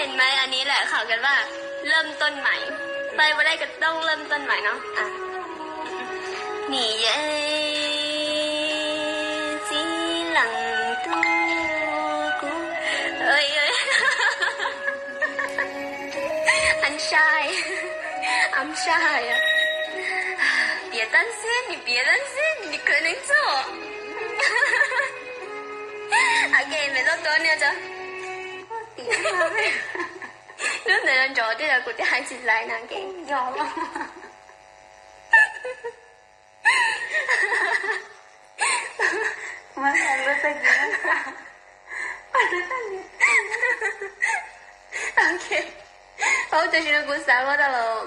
ห็นไหมอันนี้แหละเขากันว่าเริ่มต้นใหม่ไปไม่ได้ก็ต้องเริ่มต้นใหม่เนาะอ่ะ你也只能度过เอ้ยI'm shy I'm shy 啊别担心你别担心你可能做OK ไม่ต้องตัวเนี่ยจ้ะnếu này lên chỗ thì là của hai chị lại nàng kì giò lắm mà là nó tay gì ok không tôi chỉ là của sao quá đâu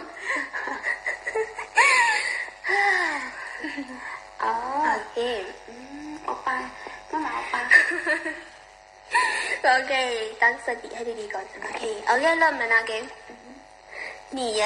ok oppa nó là oppa okตั้งสติให้ดีๆก่อนโอเคเอาเริ่มแล้วนะเกม你也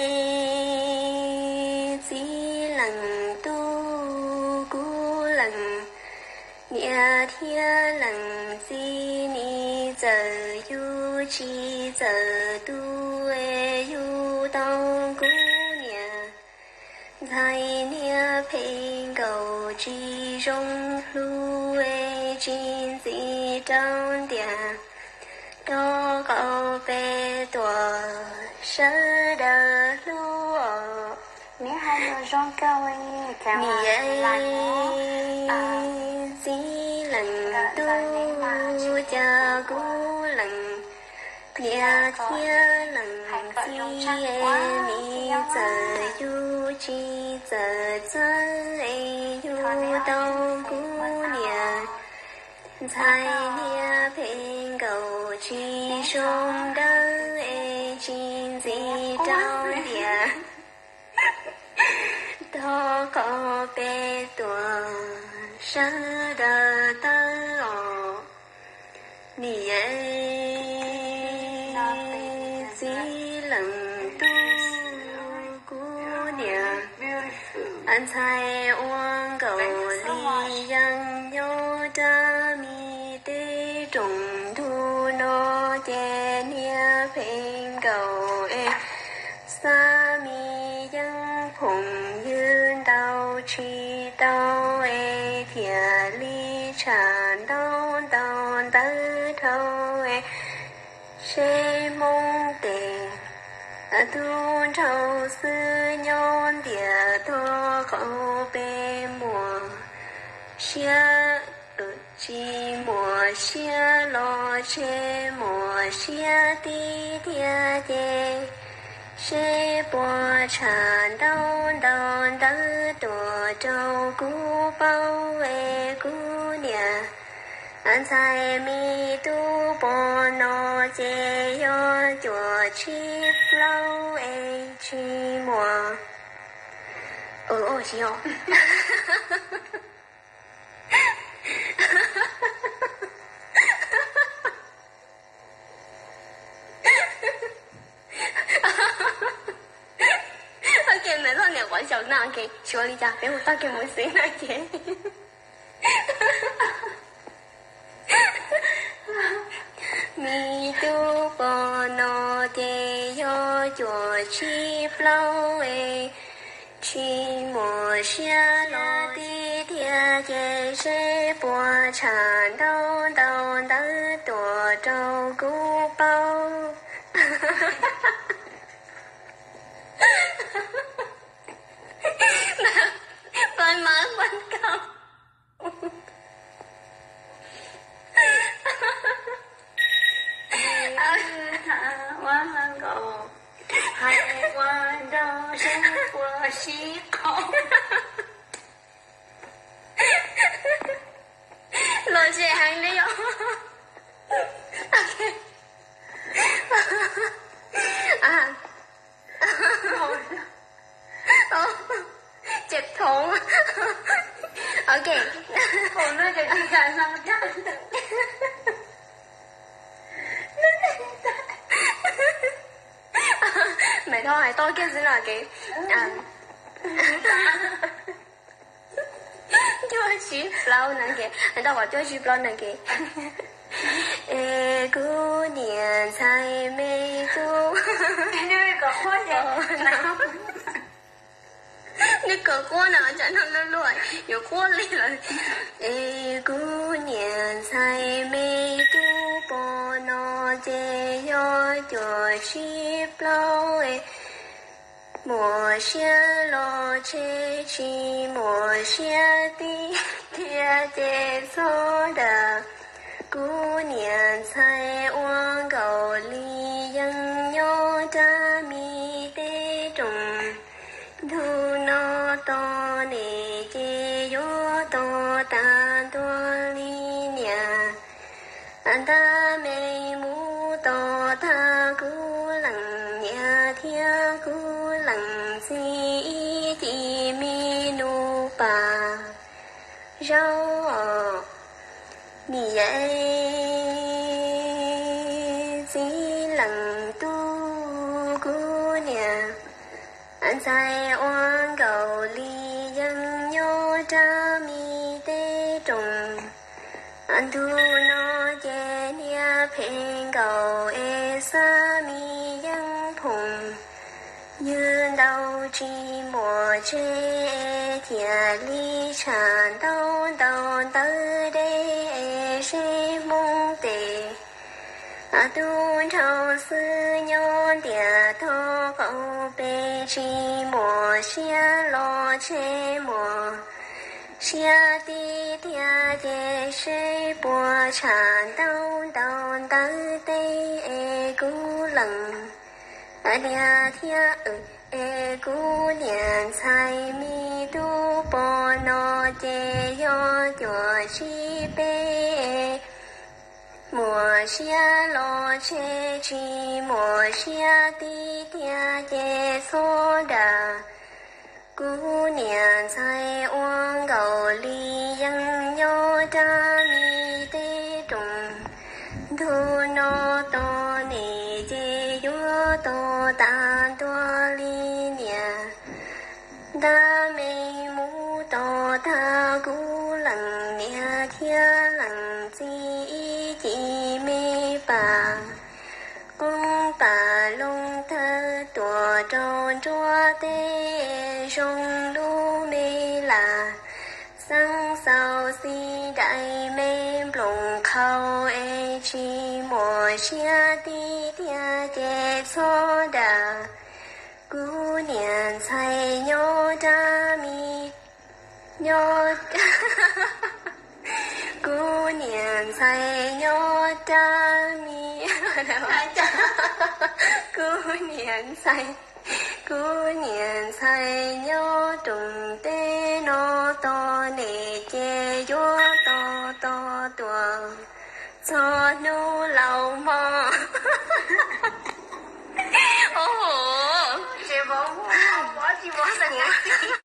只能度过冷那天冷季你这有气这度诶有当姑娘在那陪狗之中路诶金子长点多高背多深的路你还有种各位你也只能度假孤冷那天冷季你这有几这真有到姑娘在那陪狗之中的经济照点多高背多深的灯哦你也只能度姑娘安在望狗里养有的米的中途诺的涅平狗诶萨米ยังคงยืนเดาชีเดาเอเทียลีฉานเดาเดาเดาเท่าเอ谁梦的独愁思念的多口被磨下寂寞下落切莫下地点点谁波缠到到的多照顾包围姑娘安在米都波诺街有多起老诶寂寞行哦OK 每次你玩小那 OK 說你家俾我得嘅冇死那嘅米都波諾的有做起flow誒寂寞下落的天界誰波纏到到的多照顧包快慢瞓覺海湾都是我喜好落雪行的哟 OK 啊เจ็บท้อง OK ผมน่าจะมีการทำได้咪拖係多幾先啦幾叫佢煮撈能嘅，人哋話叫佢煮撈能嘅。 姑娘才美姑。 那个花的， 那个锅呢？讲到了乱，有锅里了。姑娘才美姑波诺姐哟就是不哎。莫下罗切去，莫下地天接错的。姑娘才往高里ยัง有着米的种，土诺多你姐有多大多里娘，俺大妹母多大姑冷呀天姑冷西地米努巴，绕你哎。俺在往沟里ยัง有着米的种，俺土诺姐娘偏狗哎撒米ยัง碰，ยืน到寂寞这天里唱东东的的谁梦的。阿杜朝思娘点头口背寂寞下落切莫下地天界谁波唱东东的的姑冷阿俩天姑娘才米都波诺姐哟就是背。莫下罗切去，莫下地天接错的。姑娘在往沟里ยัง有着米的种，土诺多你姐有多大多里年，大妹母多大姑冷年天冷记。姐妹吧，公把龙的多种着的松露没啦，桑扫西大妹龙口哎去莫下地天接错的，姑娘才有着米有。姑娘才有着米，姑娘才有种的诺多你姐有多多，做奴老妈。哦， 这个我是我的。